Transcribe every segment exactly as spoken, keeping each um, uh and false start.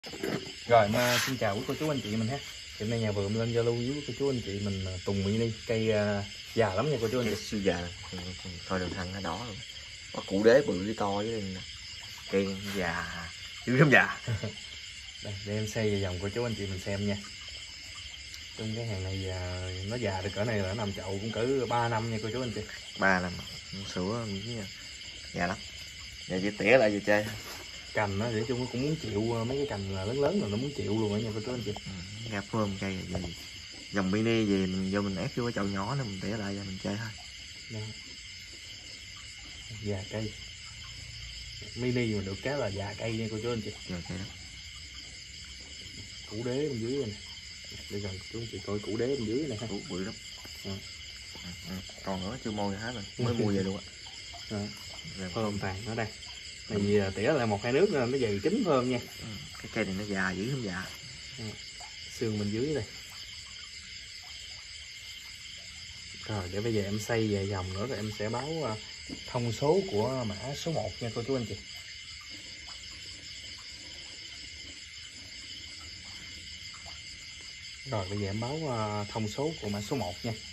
Rồi mà xin chào quý cô chú anh chị mình ha. Hiện nay nhà vườn lên giao lưu với cô chú anh chị mình Tùng Mini, cây uh, già lắm nha cô chú anh chị. Siêu già, thôi đường thằng nó đỏ luôn. Có củ đế bự với to với cây già dữ lắm già. Đây, để em xây vòng cô chú anh chị mình xem nha. Trong cái hàng này uh, nó già được cỡ này là nằm chậu cũng cỡ ba năm nha cô chú anh chị. Ba năm sữa già lắm. Giờ chỉ tỉa lại vừa chơi. Cành nó để chung cũng muốn chịu, mấy cái cành là lớn lớn rồi nó muốn chịu luôn đó nha cô chú anh chị. Ừ, gặp phơm cây là gì dòng mini gì mình vô mình ép vô cái chậu nhỏ nó mình tỉa lại và mình chơi thôi. Đó. Già cây mini mà được cái là già cây nha cô chú anh chị. Già cây đó. Củ đế bên dưới này. Bây giờ chú anh chị coi củ đế bên dưới này ha. Củ bự lắm. À. Ừ, ừ. Còn nữa chưa môi hết rồi, mới mua về luôn á. Phơm tàn ở đây. Này vì tỉa lại một hai nước nó dày kính phơm nha. Ừ, cái cây này nó già dữ không già. Ừ. Xương bên dưới đây. Rồi để bây giờ em xây vài vòng nữa rồi em sẽ báo thông số của mã số một nha cô chú anh chị. Rồi bây giờ em báo thông số của mã số một nha.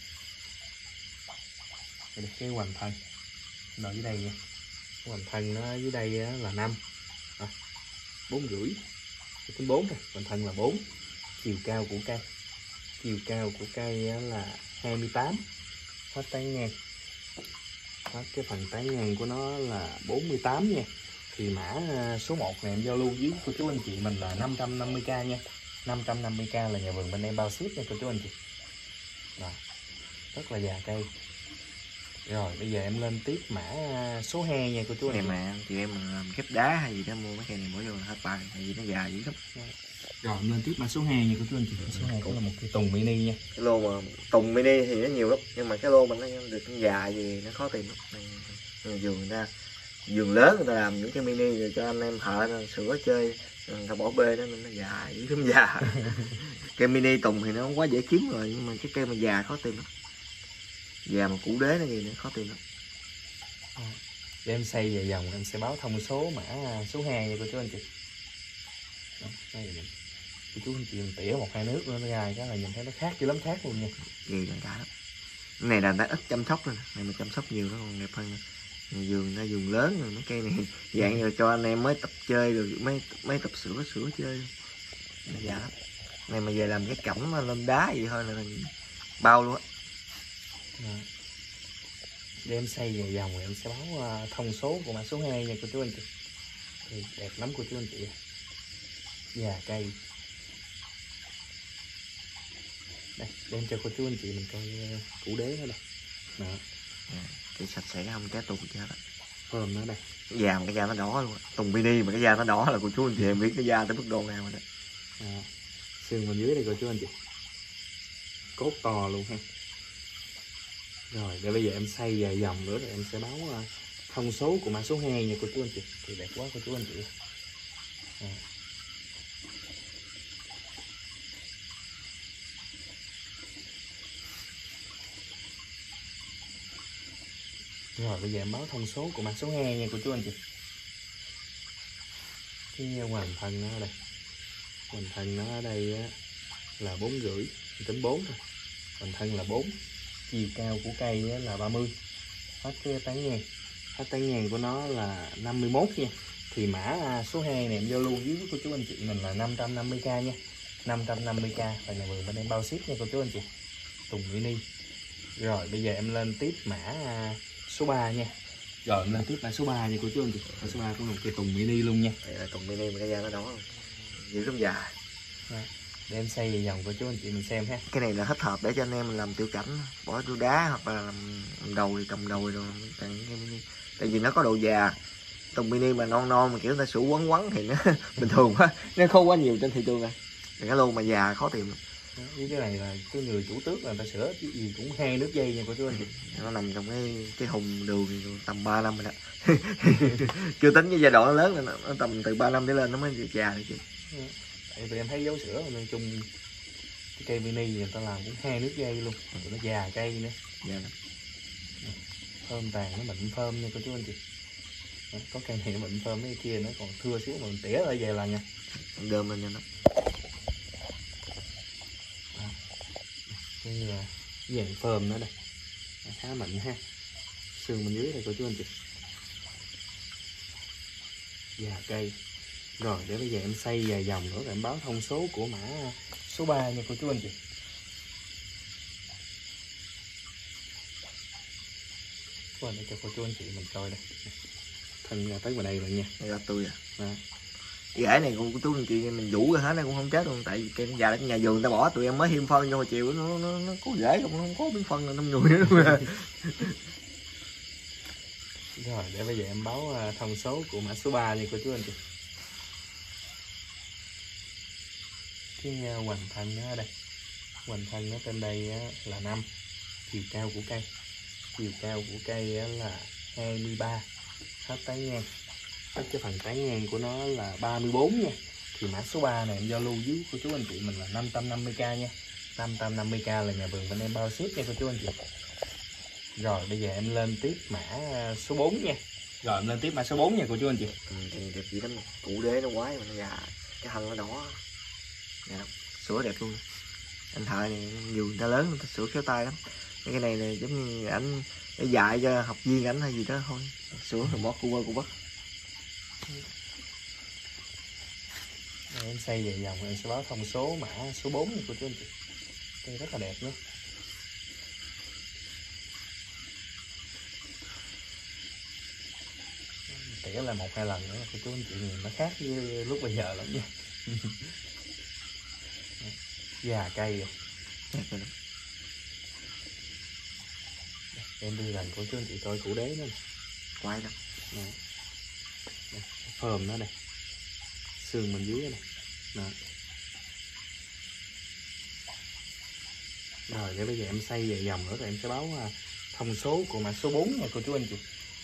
Đây là cái hoành thân. Rồi dưới đây nha. Hoành thân nó dưới đây là năm. bốn rưỡi. Tính bốn thôi, hoành thân là bốn. Chiều cao của cây. Chiều cao của cây là hai mươi tám. Hết tán ngang. Hết cái phần tán ngang của nó là bốn mươi tám nha. Thì mã số một này em giao lưu với cô chú anh chị mình là năm trăm năm mươi k nha. năm trăm năm mươi k là nhà vườn bên em bao ship nha cô chú anh chị. Rồi. Rất là già cây. Rồi bây giờ em lên tiếp mã số hai nha cô chú anh chị. Này Mà chị em mình làm ghép đá hay gì đó mua mấy cây này bỏ vô là hết bài, tại vì nó già dữ lắm. Rồi em lên tiếp mã số hai nha cô chú anh chị. Số hai cũng là một cái Tùng Mini nha. Cái lô mà Tùng Mini thì nó nhiều lắm, nhưng mà cái lô mình nó được già gì nó khó tìm lắm. Vườn người ta vườn lớn người ta làm những cái mini rồi cho anh em thợ sửa chơi, người ta bỏ bê đó nên nó già dữ lắm già. Cây mini Tùng thì nó không quá dễ kiếm rồi, nhưng mà cái cây mà già khó tìm lắm. Già mà củ đế nó gì nữa khó tìm lắm. Để em xây về vòng em sẽ báo thông số mã số hai nha cô chú anh chị. Đó, đây là cô chú anh chị mình tỉa một hai nước nữa nó ra cái là nhìn thấy nó khác chứ lắm khác luôn nha. Ghê gần cả lắm. Cái này là đã ít chăm sóc rồi, này mà chăm sóc nhiều nó còn đẹp hơn. Vườn ra vườn lớn rồi mấy cây này dạng rồi cho anh em mới tập chơi rồi mới mới tập sửa sửa chơi. Nó già lắm. Này mà về làm cái cẩm lên đá gì thôi là bao luôn á. Để em xây về vòng rồi em sẽ báo thông số của mã số hai nha cô chú anh chị. Thì đẹp lắm cô chú anh chị. Già cây. Đây, đem cho cô chú anh chị mình coi củ đế ở đây. Đó. À, cái sạch sẽ không trái tùng chứ hết. Phơm nó đây. Cái da mà cái da nó đỏ luôn. Tùng mini mà cái da nó đỏ là cô chú anh chị em biết cái da tới mức độ nào rồi đó. À, xương bên dưới đây cô chú anh chị. Cốt to luôn ha. Rồi để bây giờ em xây vài vòng nữa rồi em sẽ báo thông số của mã số hai nha cô chú anh chị. Thì đẹp quá cô chú anh chị. À. Rồi bây giờ em báo thông số của mã số hai nha cô chú anh chị. Cái hoàn thân nó ở đây. Hoàn thân nó ở đây là bốn rưỡi, tính bốn thôi. Hoàn thân là bốn. Chiều cao của cây là ba mươi. Hết cái tán ngang. Hết tán ngang của nó là năm mươi mốt nha. Thì mã số hai này em giao lưu với cô chú anh chị mình là năm trăm năm mươi k nha. năm trăm năm mươi k và nhà vườn bên em bao ship nha cô chú anh chị. Tùng Mini. Rồi bây giờ em lên tiếp mã số ba nha. Rồi em lên tiếp mã số ba nha cô chú anh chị. Mã số ba có một cây Tùng Mini luôn nha. Đây là Tùng Mini mà cái da nó đỏ dữ lắm già. Để em xây về vòng của chú anh chị mình xem ha. Cái này là thích hợp để cho anh em mình làm tiểu cảnh, bỏ đu đá hoặc là làm đồi trồng đồi rồi tặng cái mini. Tại vì nó có độ già. Tùng mini mà non non mà kiểu người ta sủa quấn quấn thì nó bình thường quá, nó không quá nhiều trên thị trường này. Cái lô mà già khó tìm. Với cái này là cái người chủ tước là người ta sửa cái gì cũng hai nước dây nha cô chú anh chị. Nó nằm trong cái cái hùng đường tầm ba năm rồi đó. Chưa tính cái giai đoạn nó lớn là nó tầm từ ba năm trở lên nó mới già được chứ. Tại vì em thấy dấu sữa nên chung cái cây mini người ta làm cũng hai nước dây luôn, rồi nó già cây nữa. Già lắm. Phơm tàn nó bệnh phơm nha cô chú anh chị. Đó, có cây này nó bệnh phơm, mấy kia nó còn thưa xíu mà mình tỉa lại về là nha. Gom lên cho nó. Cái uh, dạng phơm nữa đây, khá mịn ha. Xương bên dưới đây cô chú anh chị. Già cây. Rồi để bây giờ em xay vài vòng nữa rồi em báo thông số của mã số ba nha cô chú anh chị. Qua để cho cô chú anh chị mình coi đây. Thân ra tới vào đây rồi nha. Đây là tươi à. Đó. Gãy này cô chú anh chị mình vũ ra hết nó cũng không chết luôn, tại vì cây già ở nhà vườn người ta bỏ, tụi em mới thêm phân vô hồi chiều nó nó, nó có rễ không, nó không có miếng phân là năm người nữa luôn. Rồi để bây giờ em báo thông số của mã số ba nha cô chú anh chị. Cái hoành thân ở đây, hoành thân ở trên đây là năm. Chiều cao của cây, chiều cao của cây là hai mươi ba. Hết tán ngang, hết cái phần tán ngang của nó là ba mươi bốn nha. Thì mã số ba này em giao lưu với cô chú anh chị mình là năm trăm năm mươi k nha. năm trăm năm mươi k là nhà vườn bên em bao ship nha cô chú anh chị. Rồi bây giờ em lên tiếp mã số bốn nha. Rồi em lên tiếp mã số bốn nha cô chú anh chị. Ừ, thì đẹp gì lắm, củ đế nó quái mà nó già, cái thân nó đỏ. Dạ, sữa đẹp luôn. Anh thợ này nhiều người ta lớn người ta sửa khéo tay lắm. Cái này này giống như ảnh để dạy cho học viên ảnh hay gì đó thôi, sửa rồi bỏ cu qua cu bắt. Em xây về dòng em sẽ báo thông số mã số bốn nha cô chú anh chị. Cây rất là đẹp nữa. Tỉa là một hai lần nữa cô chú anh chị nhìn nó khác với lúc bây giờ lắm nha. Già cây rồi. Em đi gần cô chú anh chị coi củ đế nữa nè. Quay lắm. Phơm nó đây, xương bên dưới này. Đó. Rồi để bây giờ em xay về dòng nữa rồi em sẽ báo thông số của mã số bốn nha cô chú anh chị.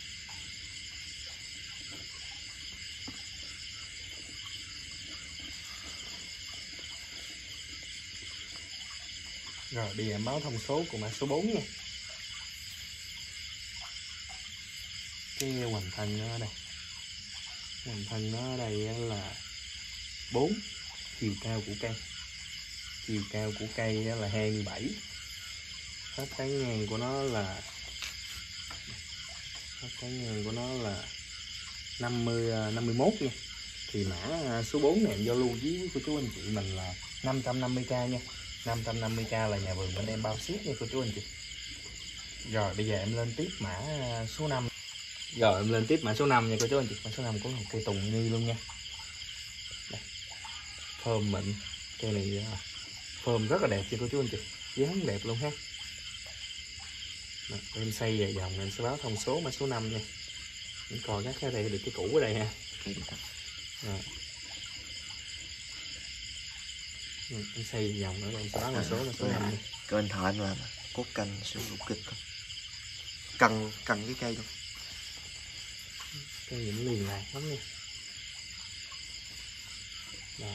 Rồi bây giờ em báo thông số của mã số bốn nha. Cái hoành thân nó ở đây, hoành thân nó ở đây là bốn. Chiều cao của cây, chiều cao của cây là hai mươi bảy. Hết tán ngang của nó là hết tán ngang của nó là năm mươi, năm mươi mốt nha. Thì mã số bốn này em giao lưu với cô chú anh chị mình là năm trăm năm mươi k nha. năm trăm năm mươi k là nhà vườn bên em bao ship nha cô chú anh chị. Rồi bây giờ em lên tiếp mã số năm. Rồi em lên tiếp mã số năm nha cô chú anh chị. Mã số năm có một cây tùng nghi luôn nha. Đây. Phơm mịn. Cây này phơm rất là đẹp cho cô chú anh chị. Dáng đẹp luôn ha. Rồi, em xây về dòng em sẽ báo thông số mã số năm nha. Những coi các cái đây được cái cũ ở đây ha. Rồi. Em xây về dòng nữa rồi em sẽ báo mã số mã số năm nha. Kênh thợ anh làm cốt canh sử dụng kịch không? Cân cân cái cây luôn. Cây những liền lạc lắm nha. Đó.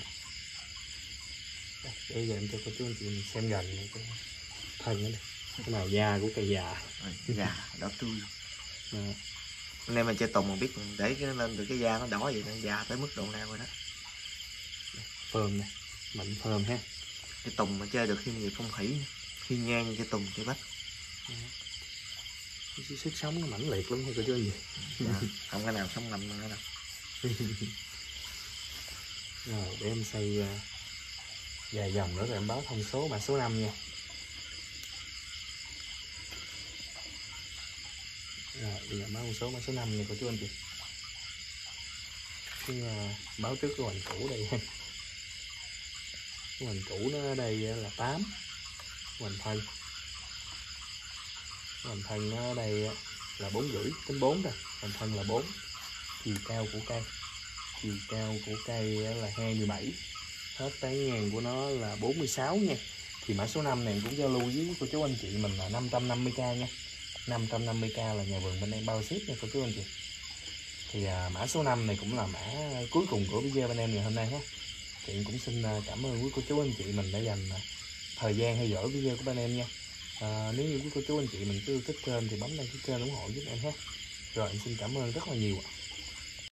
Bây giờ em cho cô chú anh chị mình xem gần này, cái thân ở đây, cái màu da của cây già. Già đỏ tươi. Đó. Anh em mình chơi tùng mà biết để cái lên được cái da nó đỏ vậy, nó già tới mức độ nào rồi đó. Phơm này, mịn phơm ha. Cái tùng mà chơi được khi nghiệp phong thủy, khi ngang cái tùng cái bách. Cái sức sống nó mãnh liệt lắm thôi cô chú anh chị. Dạ, không cái nào sống nằm nữa đâu. Rồi để em xây vài vòng nữa rồi em báo thông số mã số năm nha. Rồi bây giờ báo thông số mã số năm nha cô chú anh chị. Cái uh, báo trước cái hoành cũ đây ha. Cái hoành cũ nó ở đây là tám. Hoành thân. Hoành thân nó ở đây là bốn rưỡi, tính bốn rồi. Hoành thân là bốn. Chiều cao của cây, chiều cao của cây là hai mươi bảy. Hết tán ngang của nó là bốn mươi sáu nha. Thì mã số năm này cũng giao lưu với cô chú anh chị mình là năm trăm năm mươi k nha. năm trăm năm mươi k là nhà vườn bên em bao ship nha cô chú anh chị. Thì à, mã số năm này cũng là mã cuối cùng của video bên em ngày hôm nay ha. Chị cũng xin cảm ơn quý cô chú anh chị mình đã dành thời gian theo dõi video của bên em nha. À, nếu như quý cô chú anh chị mình cứ yêu thích kênh thì bấm đăng ký kênh ủng hộ giúp em ha. Rồi em xin cảm ơn rất là nhiều.